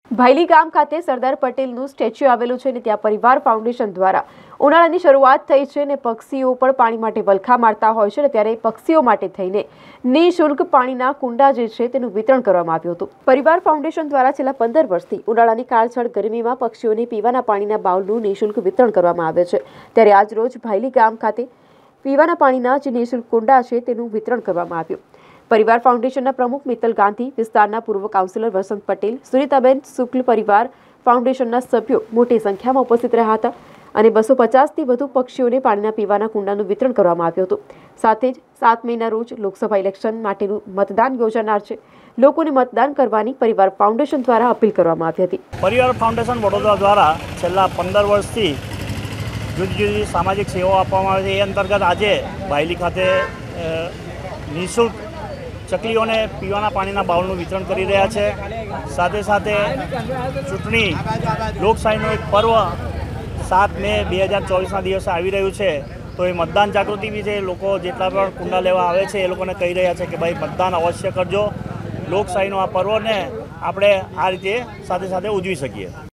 ભાયલી ગામ ખાતે સરદાર પટેલનું સ્ટેચ્યુ આવેલું છે અને ત્યાં પરિવાર ફાઉન્ડેશન દ્વારા ઉનાળાની શરૂઆત થઈ છે અને પક્ષીઓ પણ પાણી માટે વલખા મારતા હોય છે અને ત્યારે પક્ષીઓ માટે થઈને નિઃશુલ્ક પાણીના કુંડા જે છે તેનું વિતરણ કરવામાં આવ્યું હતું। પરિવાર ફાઉન્ડેશન દ્વારા છેલ્લા 15 વર્ષથી ઉનાળાની કાળઝાળ ગરમીમાં પક્ષીઓને પીવાના પાણીના બાઉલનું નિઃશુલ્ક વિતરણ કરવામાં આવે છે। ત્યારે આજ રોજ ભાયલી ગામ ખાતે પીવાના પાણીના જે નિઃશુલ્ક કુંડા છે તેનું વિતરણ કરવામાં આવ્યું। परिवार फाउंडेशन प्रमुख मित्तल गांधी, विस्तारना पूर्व काउंसिलर वसंत पटेल, सुनीताबेन शुक्ल परिवार फाउंडेशन सभ्यों मोटी संख्या में उपस्थित रहा था और 250 थी वधु पक्षीओने पाणीना पीवाना कुंडानुं वितरण करवामां आव्युं हतुं। साथ ज 7 मेना रोज लोकसभा इलेक्शन माटेनुं मतदान योजानार छे। लोकोने मतदान करवानी परिवार फाउंडेशन द्वारा अपील करवामां आवी हती। परिवार फाउंडेशन वडोदरा द्वारा छेल्ला 15 वर्षथी जुदी जुदी सामाजिक सेवाओं आपवामां आवे छे। ए अंतर्गत आजे भायली खाते निःशुल्क चकलीओने पीवाना पाणीना बाउलनुं वितरण करी रह्या छे। साथे साथे चूंटणी लोकशाहीनो एक पर्व 7 मे 2024 दिवसे आवी रह्युं छे, तो ए मतदान जागृति बी छे। लोको जेटला पण कुंडा लेवा आवे छे ए लोकोने कही रह्या छे के भाई मतदान अवश्य करजो। लोकशाहीनो आ पर्वने आपणे आ रीते साथे साथे उजवी सकीए।